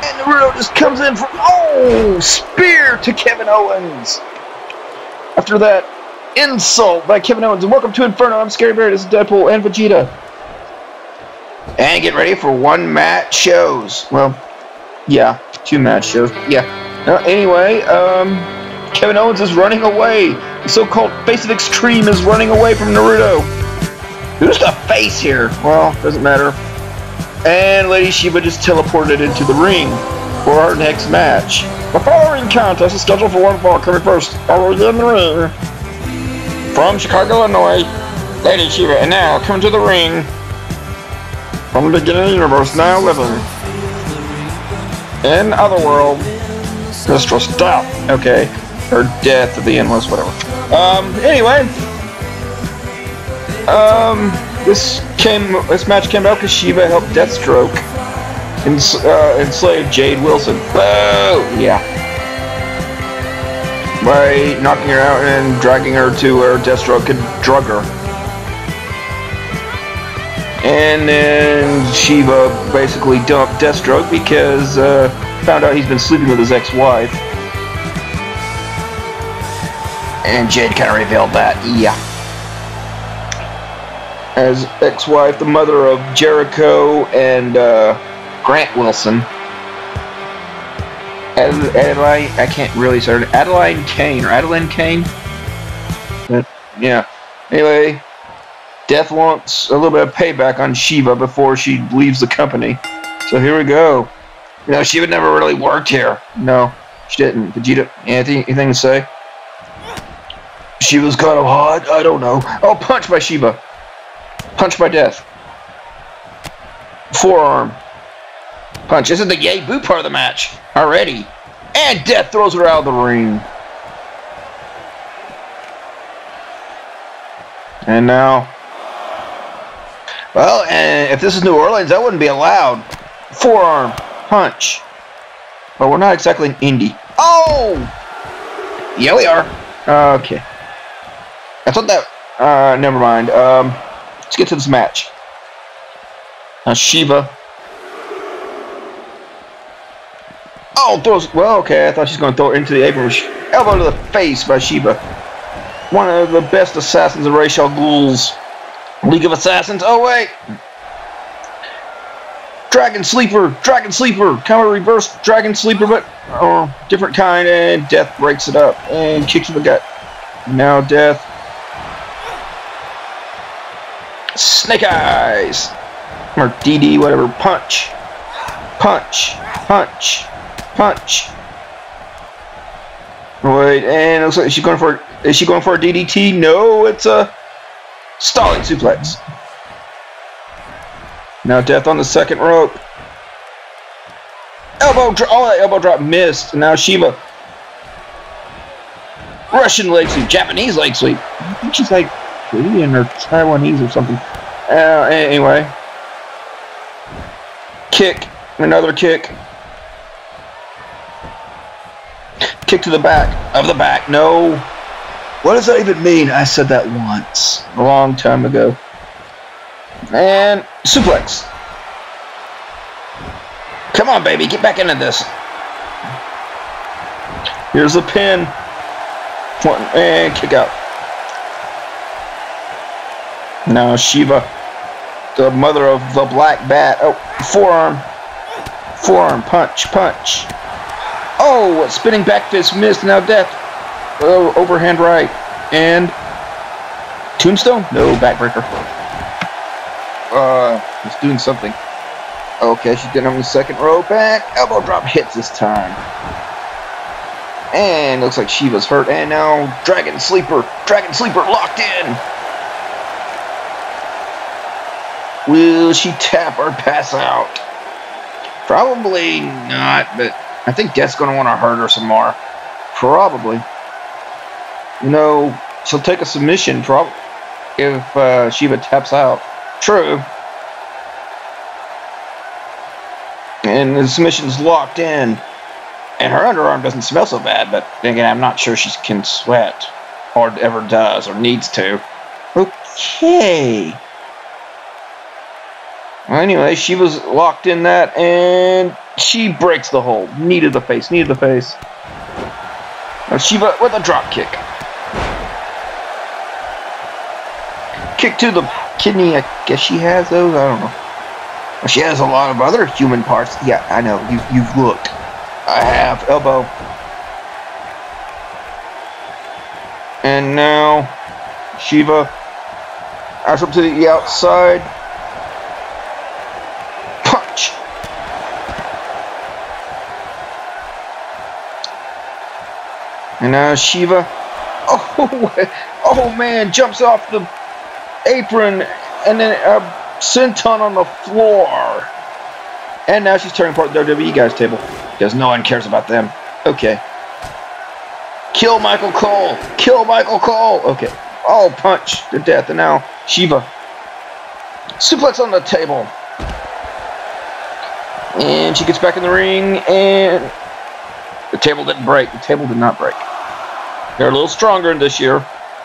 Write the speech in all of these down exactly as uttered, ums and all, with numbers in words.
And Naruto just comes in for, oh, spear to Kevin Owens. After that insult by Kevin Owens. And welcome to Inferno. I'm Scary Bear. This is Deadpool and Vegeta. And get ready for one match shows. Well, yeah, two match shows. Yeah. Uh, anyway, um, Kevin Owens is running away. The so-called Face of Extreme is running away from Naruto. Who's the face here? Well, doesn't matter. And Lady Shiva just teleported into the ring for our next match. The following contest is scheduled for one fall coming first. Already in the ring. From Chicago, Illinois, Lady Shiva, and now coming to the ring. From the beginning of the universe, now living in Otherworld, Mistress Death, okay, or Death of the Endless, whatever. Um, anyway, um, this came, this match came out because Shiva helped Deathstroke ens uh, enslave Jade Wilson. Boo! Yeah. By knocking her out and dragging her to where Deathstroke could drug her. And then Shiva basically dumped Deathstroke because uh, found out he's been sleeping with his ex-wife. And Jade kind of revealed that, yeah. As ex-wife, the mother of Jericho and uh, Grant Wilson. Ad Adeline, I can't really say her. Adeline Kane, or Adeline Kane? Yeah. Anyway. Death wants a little bit of payback on Shiva before she leaves the company. So here we go. You know, Shiva never really worked here. No, she didn't. Vegeta, anything, anything to say? Shiva's kind of hot. I don't know. Oh, punch by Shiva. Punch by Death. Forearm. Punch. This is the yay boo part of the match. Already. And Death throws her out of the ring. And now... Well, and if this is New Orleans, that wouldn't be allowed. Forearm. Punch. But we're not exactly in Indy. Oh! Yeah, we are. Okay. I thought that... Uh, never mind. Um, let's get to this match. Now, Shiva. Oh, throws... Well, okay, I thought she's going to throw it into the apron. Elbow to the face by Shiva. One of the best assassins of Ra's al Ghul's League of Assassins. Oh, wait. Dragon Sleeper. Dragon Sleeper. Kind of a reverse Dragon Sleeper, but oh, different kind. And Death breaks it up and kicks in the gut. Now Death. Snake Eyes. Or D D, whatever. Punch. Punch. Punch. Punch. Wait, and it looks like is she going for is she going for a D D T? No, it's a stalling suplex. Now Death on the second rope. Elbow drop. Oh, that elbow drop missed. And now Shiva. Russian leg sweep. Japanese leg sweep. I think she's like Korean or Taiwanese or something. Uh, anyway. Kick. Another kick. Kick to the back. Of the back. No. What does that even mean? I said that once. A long time ago. And suplex. Come on, baby. Get back into this. Here's a pin. One, and kick out. Now Shiva. The mother of the Black Bat. Oh, forearm. Forearm. Punch. Punch. Oh, spinning back fist missed. Now Death. Oh, overhand right. And Tombstone? No, backbreaker. Uh, he's doing something. Okay, she's getting on the second rope. And elbow drop hits this time. And looks like Shiva's hurt. And now Dragon Sleeper. Dragon Sleeper locked in. Will she tap or pass out? Probably not, but I think Death's going to want to hurt her some more. Probably. You know, she'll take a submission probably if uh, Shiva taps out. True. And the submission's locked in. And her underarm doesn't smell so bad, but then again, I'm not sure she can sweat. Or ever does, or needs to. Okay. Anyway, she was locked in that, and she breaks the hold. Knee to the face, knee to the face. Now Shiva with a drop kick. Kick to the kidney. I guess she has those. I don't know. Well, she has a lot of other human parts. Yeah, I know. You, you've looked. I have. Elbow. And now Shiva. Ash up to the outside. Punch. And now Shiva. Oh, oh man, jumps off the apron and then a senton on the floor. And now she's turning part of the W W E guys table because no one cares about them. Okay. Kill Michael Cole. Kill Michael Cole. Okay. Oh, punch to death. And now Shiva. Suplex on the table. And she gets back in the ring and the table didn't break. The table did not break. They're a little stronger this year.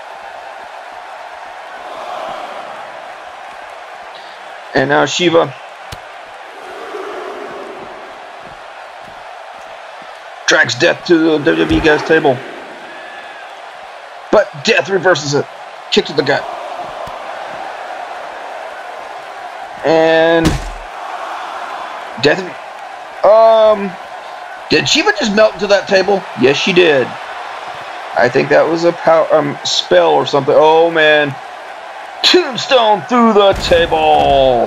And now Shiva drags Death to the W W E guys table. But Death reverses it. Kick to the gut. And Death. Um, did Shiva just melt into that table? Yes, she did. I think that was a power, um, spell or something. Oh man. Tombstone through the table.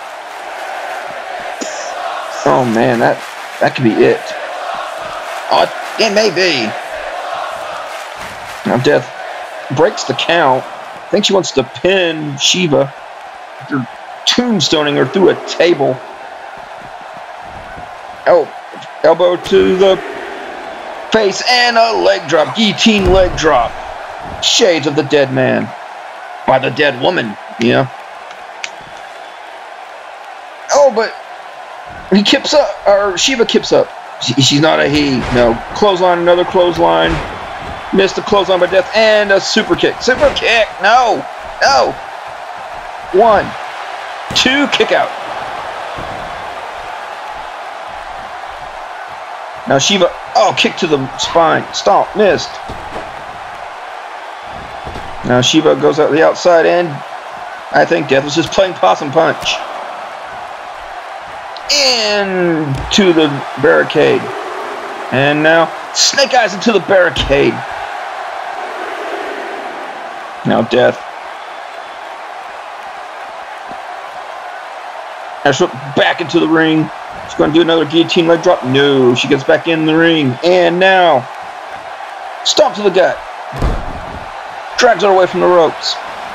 Oh man, that that could be it. Oh, it may be. Now Death breaks the count. I think she wants to pin Shiva after tombstoning her through a table. Oh, elbow to the face and a leg drop. Guillotine leg drop. Shades of the dead man. By the dead woman, you know. Oh, but he kips up, or Shiva kips up. She, she's not a he. No. Clothesline, another clothesline. Missed the clothesline by Death, and a super kick. Super kick! No! No! One. Two, kick out. Now Shiva, oh, kick to the spine. Stomp, missed. Now Shiva goes out the outside, and I think Death was just playing possum punch. Into the barricade. And now Snake Eyes into the barricade. Now Death. Ash back into the ring. She's going to do another guillotine leg drop. No, she gets back in the ring. And now stomp to the gut. Drags her away from the ropes.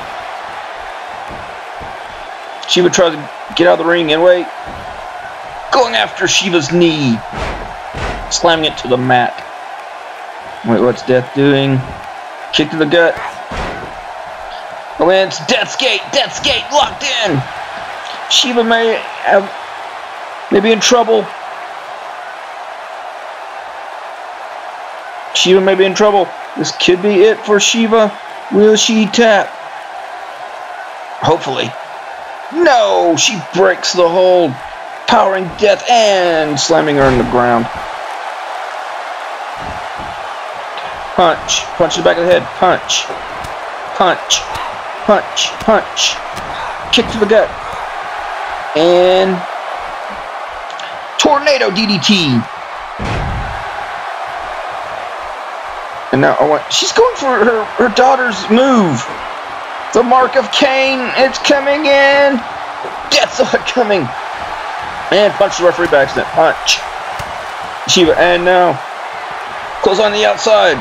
Shiva tries to get out of the ring and wait. Going after Shiva's knee. Slamming it to the mat. Wait, what's Death doing? Kick to the gut. Oh, and it's Death's Gate. Death's Gate locked in. Shiva may have, may be in trouble. Shiva may be in trouble. This could be it for Shiva. Will she tap? Hopefully. No, she breaks the hold. Powering Death and slamming her in the ground. Punch. Punch to the back of the head. Punch. Punch. Punch. Punch. Kick to the gut. And tornado D D T. And now I want, she's going for her, her daughter's move. The mark of Cain. It's coming in. Death saw it coming. And punch the referee by accident. Punch. Shiva. And now close on the outside.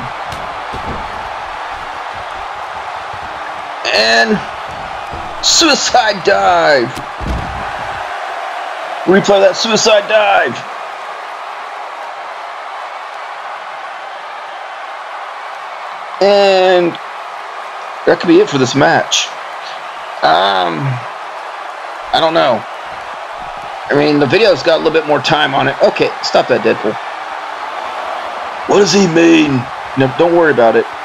And suicide dive. Replay that suicide dive. And that could be it for this match. Um, I don't know. I mean, the video's got a little bit more time on it. Okay, stop that, Deadpool. What does he mean? No, don't worry about it.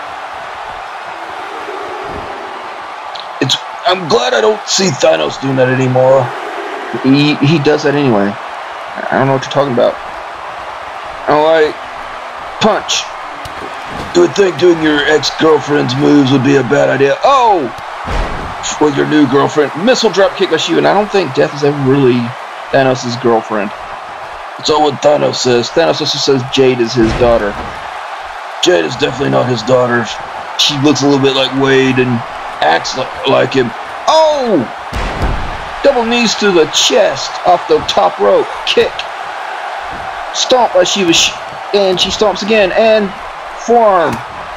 It's. I'm glad I don't see Thanos doing that anymore. He, he does that anyway. I don't know what you're talking about. Alright. Punch. You would think doing your ex-girlfriend's moves would be a bad idea. Oh! With your new girlfriend. Missile drop kick by Shiva. And I don't think Death is ever really Thanos' girlfriend. It's all what Thanos says. Thanos also says Jade is his daughter. Jade is definitely not his daughter. She looks a little bit like Wade and acts like, like him. Oh! Double knees to the chest off the top rope. Kick. Stomp by Shiva. And she stomps again. And forearm.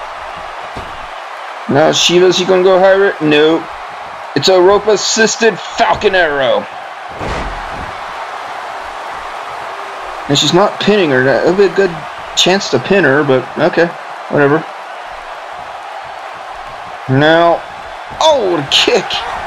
Now Shiva, is he going to go higher? No. It's a rope-assisted Falcon Arrow. And she's not pinning her. That would be a good chance to pin her, but okay. Whatever. Now. Oh, what a kick.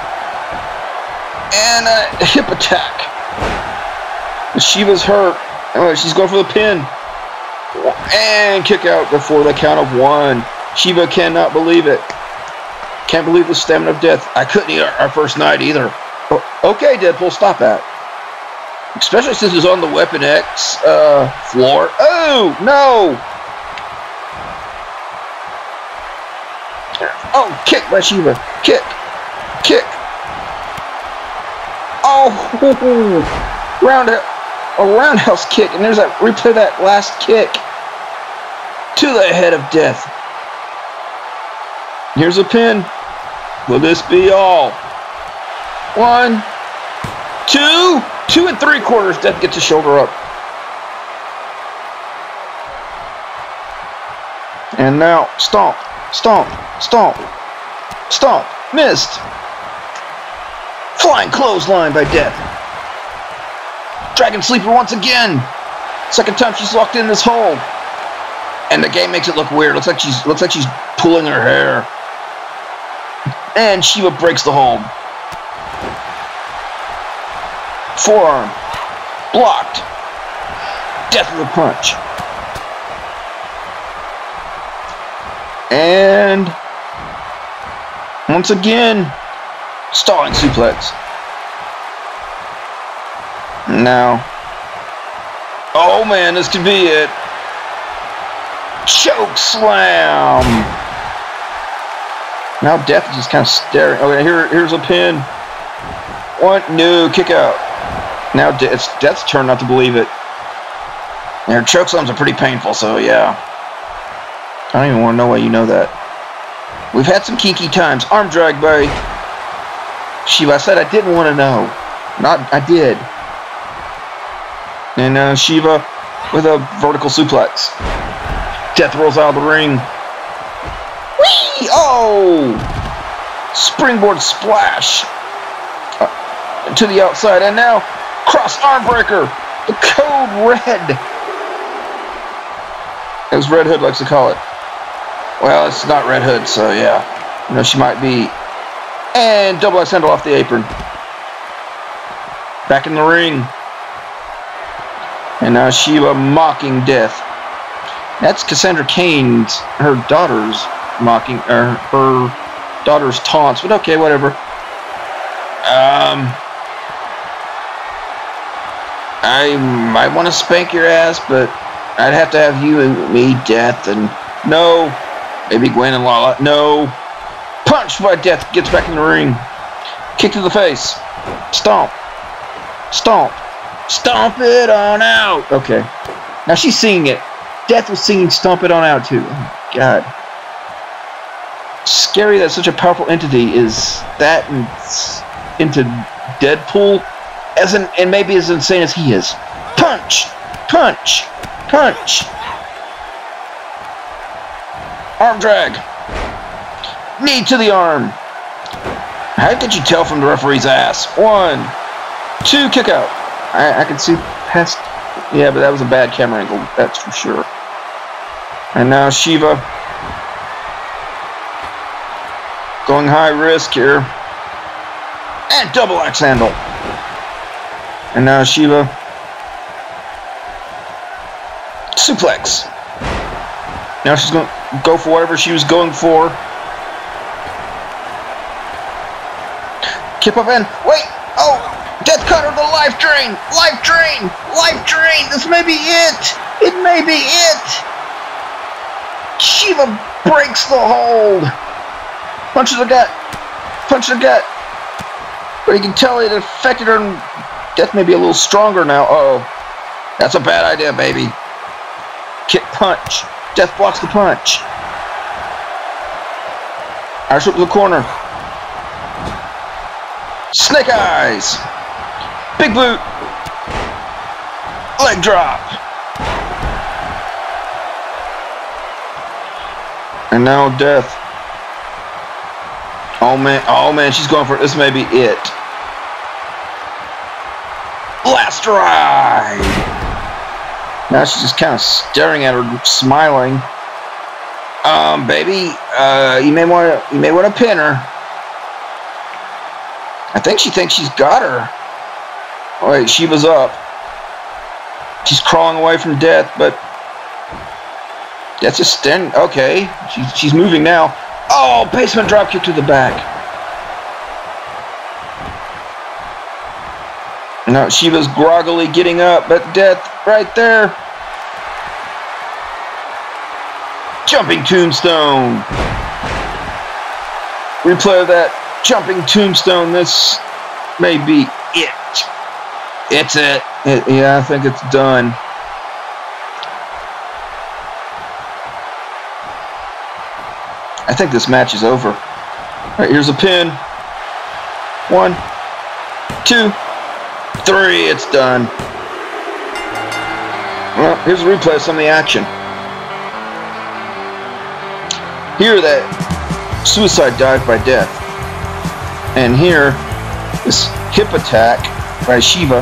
And a hip attack. Shiva's hurt. Oh, she's going for the pin. And kick out before the count of one. Shiva cannot believe it. Can't believe the stamina of Death. I couldn't eat our, our first night either. Oh, okay, Deadpool, stop that. Especially since it's on the Weapon X uh, floor. Oh, no! Oh, kick by Shiva. Kick. Kick. Oh, round a roundhouse kick. And there's that, replay that last kick. To the head of Death. Here's a pin. Will this be all? One. Two. Two and three quarters. Death gets his shoulder up. And now, stomp, stomp, stomp, stomp. Missed. Flying clothesline by Death. Dragon Sleeper once again. Second time she's locked in this hold. And the game makes it look weird. Looks like she's looks like she's pulling her hair. And Shiva breaks the hold. Forearm. Blocked. Death with a punch. And once again, stalling suplex. Now. Oh man, this could be it. Choke slam. Now Death is just kind of staring. Okay, here, here's a pin. One, no, kick out. Now De it's Death's turn not to believe it. And her choke slams are pretty painful, so yeah. I don't even want to know why you know that. We've had some kinky times. Arm drag by Shiva. I said I didn't want to know. Not, I did. And uh, Shiva with a vertical suplex. Death rolls out of the ring. Whee! Oh! Springboard splash. Uh, to the outside. And now, cross arm breaker. The code red. As Red Hood likes to call it. Well, it's not Red Hood, so yeah. You know, she might be. And double axe handle off the apron. Back in the ring. And now Shiva mocking Death. That's Cassandra Cain's, her daughter's mocking, or her daughter's taunts, but okay, whatever. Um, I might want to spank your ass, but I'd have to have you and me, Death, and no. Maybe Gwen and Lala. No. Punch by Death. Gets back in the ring. Kick to the face. Stomp. Stomp. Stomp it on out. Okay. Now she's singing it. Death was singing Stomp It On Out too. Oh, God. Scary that such a powerful entity is that and into Deadpool as an, and maybe as insane as he is. Punch! Punch! Punch! Arm drag. Knee to the arm. How could you tell from the referee's ass? One. Two, kick out. I, I can see past. Yeah, but that was a bad camera angle. That's for sure. And now Shiva. Going high risk here. And double axe handle. And now Shiva. Suplex. Now she's going to go for whatever she was going for. Kip up in. Wait. Oh. Death cutter the life drain! Life drain! Life drain! This may be it! It may be it! Shiva breaks the hold! Punches the gut! Punches the gut! But you can tell it affected her, and Death may be a little stronger now. Uh oh. That's a bad idea, baby. Kick punch. Death blocks the punch. Irish whip to the corner. Snake eyes. Big boot. Leg drop. And now Death. Oh man, oh man, she's going for it. This may be it. Last ride. Now she's just kind of staring at her, smiling. Um, baby, uh, you may want to, you may want to pin her. I think she thinks she's got her. Oh, wait, Shiva's up. She's crawling away from Death, but that's just standing. Okay, she's she's moving now. Oh, basement drop kick to the back. Now Shiva's groggily getting up, but Death right there. Jumping tombstone. Replay of that jumping tombstone. This may be it. It's it. it. Yeah, I think it's done. I think this match is over. All right, here's a pin. One, two, three. It's done. Well, here's a replay of some of the action. Here, that suicide dive by Death. And here, this hip attack by Shiva.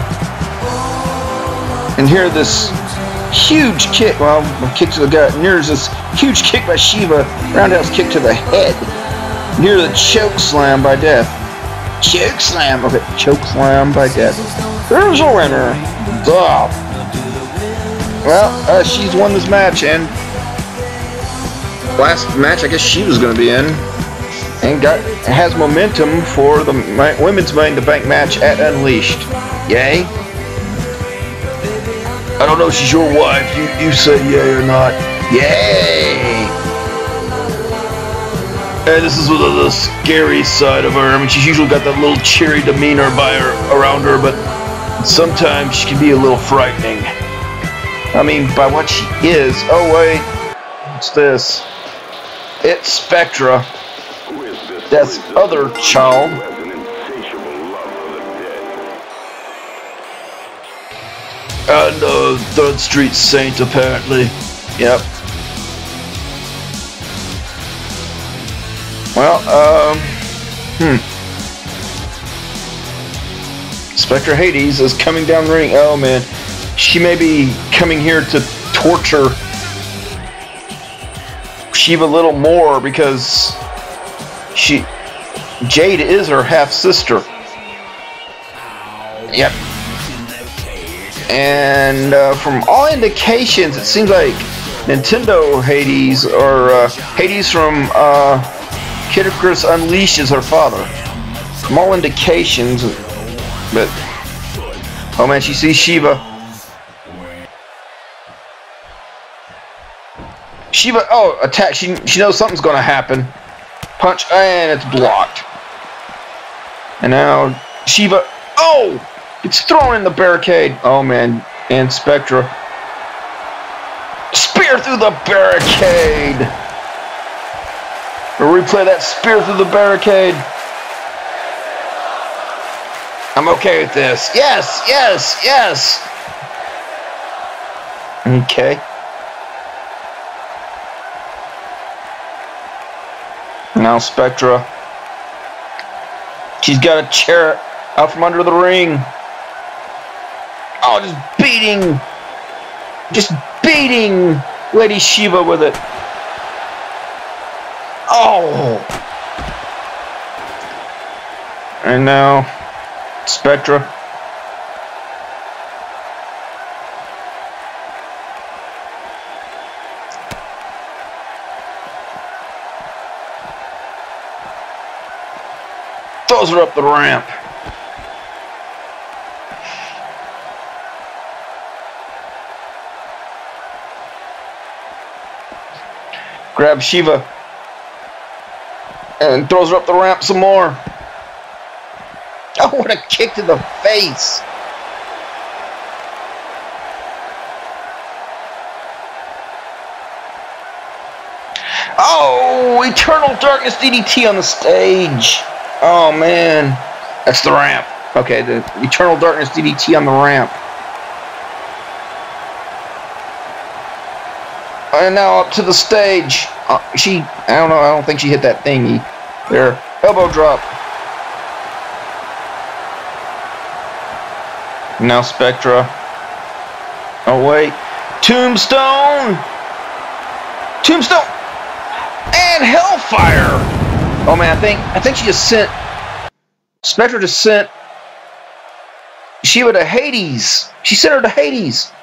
And here, this huge kick, well, kick to the gut. And here's this huge kick by Shiva, roundhouse kick to the head. And here, the choke slam by Death. Choke slam, okay, choke slam by Death. There's a winner. Oh. Well, uh, she's won this match, and last match I guess she was going to be in, and got has momentum for the women's Money in the Bank match at Unleashed. Yay! I don't know if she's your wife. You you say yay or not? Yay! And this is the, the scary side of her. I mean, she's usually got that little cheery demeanor by her around her, but sometimes she can be a little frightening. I mean, by what she is. Oh wait, what's this? It's Spectra, Death's other child. And uh, Third Street Saint, apparently. Yep. Well, um, hmm. Spectra Hades is coming down the ring. Oh man, she may be coming here to torture Shiva a little more because she Jade is her half sister. Yep. And uh, from all indications, it seems like Nintendo Hades or uh, Hades from uh, Kid Icarus Unleashed is her father. From all indications, but oh man, she sees Shiva. Shiva, oh, attack. She, she knows something's going to happen. Punch, and it's blocked. And now Shiva, oh, it's thrown in the barricade. Oh, man, and Spectra. Spear through the barricade. We'll replay that spear through the barricade. I'm okay with this. Yes, yes, yes. Okay. Now Spectra. She's got a chair out from under the ring. Oh, just beating. Just beating Lady Shiva with it. Oh. And now Spectra. Throws her up the ramp. Grabs Shiva. And throws her up the ramp some more. Oh, what a kick to the face. Oh, Eternal Darkness D D T on the stage. Oh, man. That's the ramp. Okay, the Eternal Darkness D D T on the ramp. And now up to the stage. Uh, she, I don't know, I don't think she hit that thingy. There. Elbow drop. Now Spectra. Oh, wait. Tombstone. Tombstone. And Hellfire. Oh, man, I think, I think she just sent, Spectra just sent Shiva to Hades. She sent her to Hades.